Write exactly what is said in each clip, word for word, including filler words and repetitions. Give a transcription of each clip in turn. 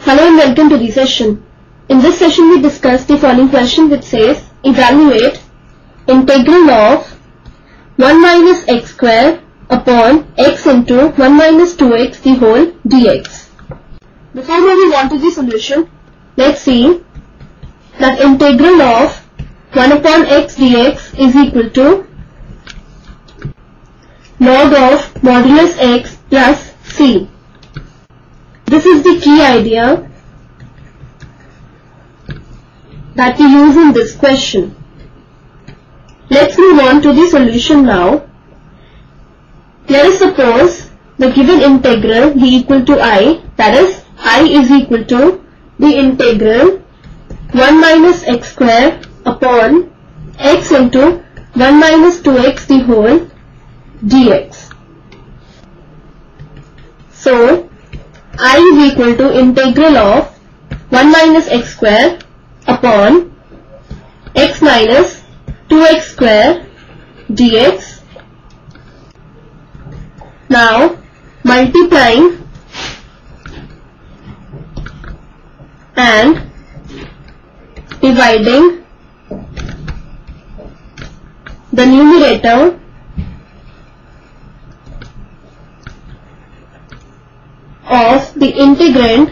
Hello and welcome to the session. In this session we discuss the following question which says evaluate integral of one minus x square upon x into one minus two x the whole dx. Before moving on to the solution, let's see that integral of one upon x dx is equal to log of modulus x plus c. This is the key idea that we use in this question. Let's move on to the solution now. Let us suppose the given integral be equal to I, that is I is equal to the integral one minus x square upon x into one minus two x the whole dx. So I is equal to integral of one minus x square upon x minus two x square dx. Now multiplying and dividing the numerator of the integrand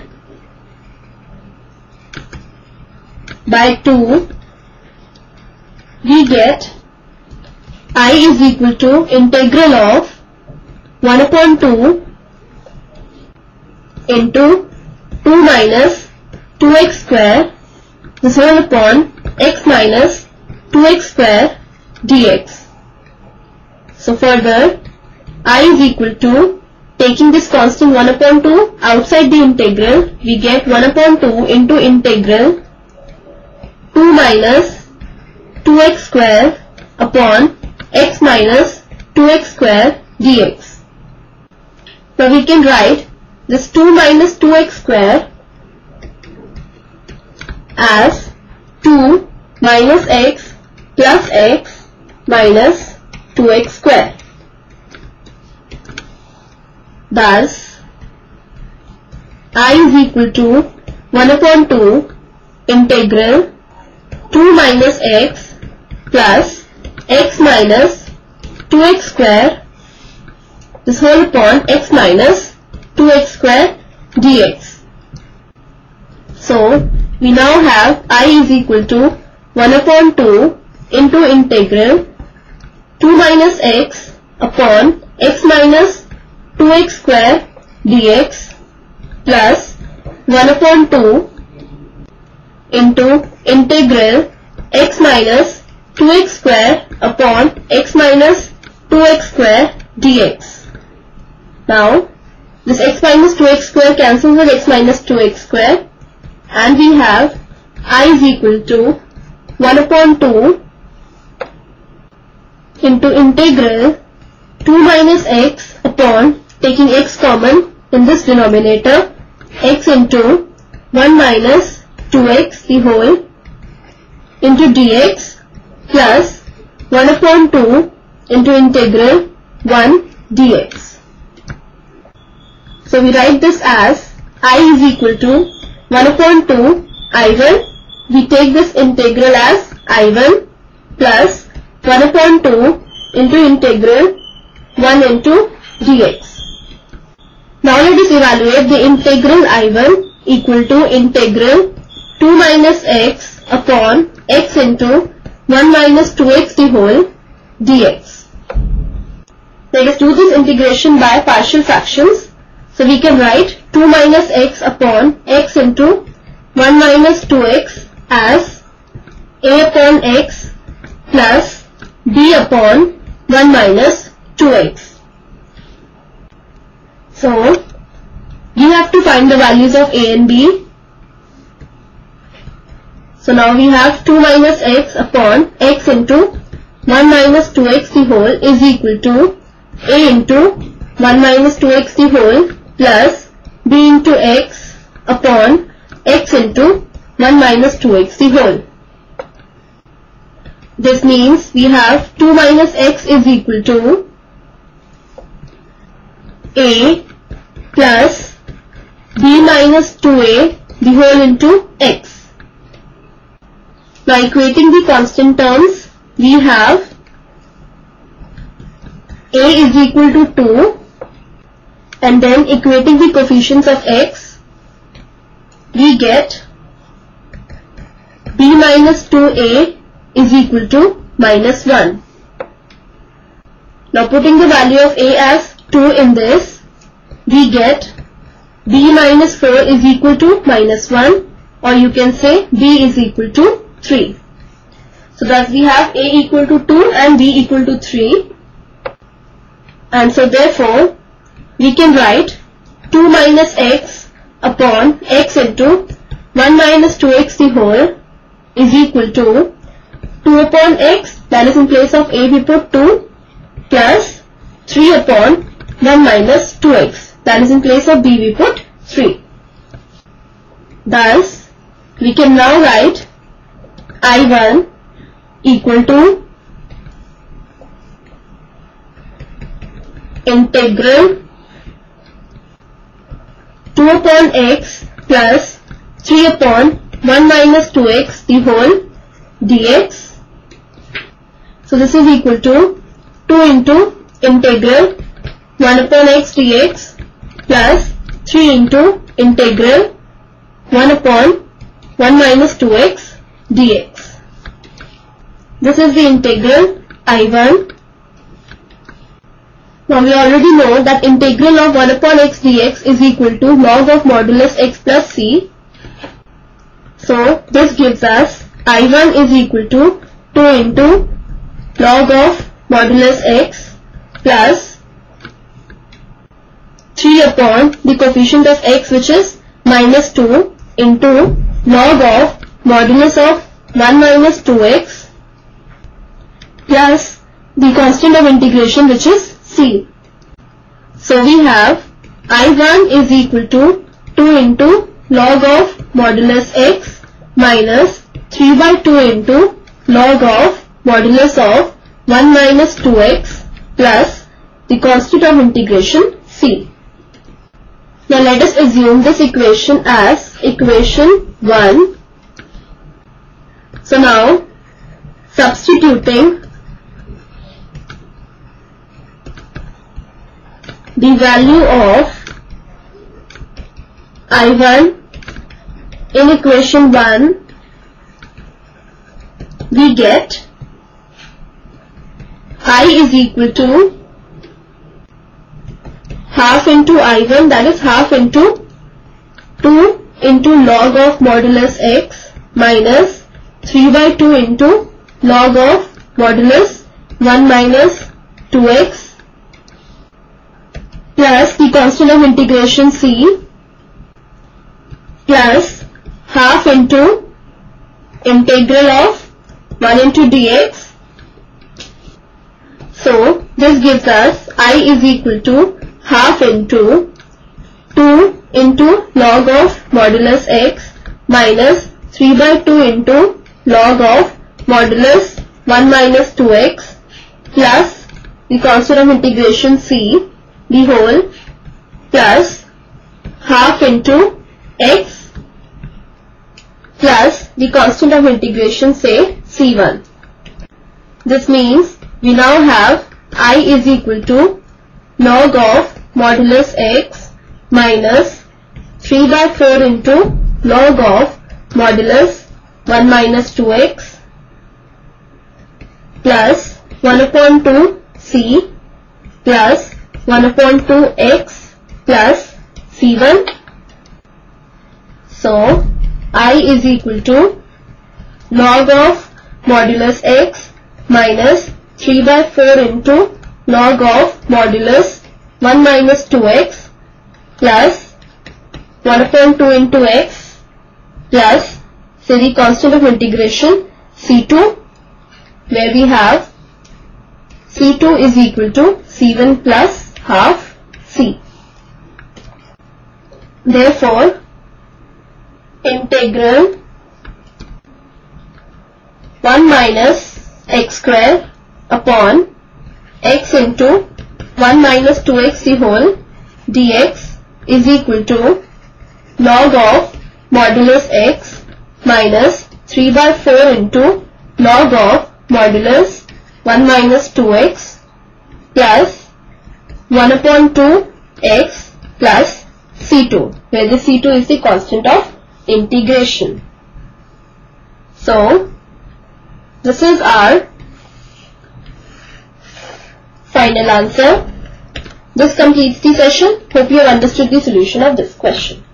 by two, we get I is equal to integral of one upon two into two minus two x square this whole upon x minus two x square dx. So further I is equal to, taking this constant one upon two outside the integral, we get one upon two into integral two minus two x square upon x minus two x square dx. Now we can write this two minus two x square as two minus x plus x minus two x square. Thus I is equal to one upon two integral two minus x plus x minus two x square this whole upon x minus two x square dx. So we now have I is equal to one upon two into integral two minus x upon x minus two x square dx plus one upon two into integral x minus two x square upon x minus two x square dx. Now this x minus two x square cancels with x minus two x square and we have I is equal to one upon two into integral two minus x upon, taking x common in this denominator, x into one minus two x the whole into dx plus one upon two into integral one dx. So we write this as I is equal to one upon two I one. We take this integral as I one plus one upon two into integral one into dx. Now let us evaluate the integral I one equal to integral two minus x upon x into one minus two x the whole dx. Let us do this integration by partial fractions. So we can write two minus x upon x into one minus two x as a upon x plus b upon one minus two x. So you have to find the values of a and b. So now we have two minus x upon x into one minus two x the whole is equal to a into one minus two x the whole plus b into x upon x into one minus two x the whole. This means we have two minus x is equal to a plus b minus two a the whole into x. Now equating the constant terms, we have a is equal to two, and then equating the coefficients of x, we get b minus two a is equal to minus one. Now putting the value of a as two in this, we get b minus four is equal to minus one, or you can say b is equal to three. So thus we have a equal to two and b equal to three, and so therefore we can write two minus x upon x into one minus two x the whole is equal to two upon x, that is in place of a we put two, plus three upon one minus two x, that is in place of b we put three. Thus we can now write I one equal to integral two upon x plus three upon one minus two x the whole dx. So this is equal to two into integral one upon x dx plus three into integral one upon one minus two x dx. This is the integral I one. Now we already know that integral of one upon x dx is equal to log of modulus x plus c. So this gives us I one is equal to two into log of modulus x plus three upon the coefficient of x, which is minus two, into log of modulus of one minus two x plus the constant of integration, which is c. So we have I one is equal to two into log of modulus x minus three by two into log of modulus of one minus two x plus the constant of integration c. Now let us assume this equation as equation one. So now substituting the value of I one in equation one, we get I is equal to half into I one, that is half into two into log of modulus x minus three by two into log of modulus one minus two x plus the constant of integration c plus half into integral of one into dx. So this gives us I is equal to half into two into log of modulus x minus three by two into log of modulus one minus two x plus the constant of integration c the whole plus half into x plus the constant of integration, say c one. This means we now have I is equal to log of modulus x minus three by four into log of modulus one minus two x plus one upon two c plus one upon two x plus c one. So I is equal to log of modulus x minus three by four into log of modulus one minus two x plus one upon two into x plus, say, the constant of integration c two, where we have c two is equal to c one plus half c. Therefore integral one minus x square upon x into one minus two x the whole dx is equal to log of modulus x minus three by four into log of modulus one minus two x plus one upon two x plus C two, where the C two is the constant of integration. So, this is our final answer. This completes the session. Hope you have understood the solution of this question.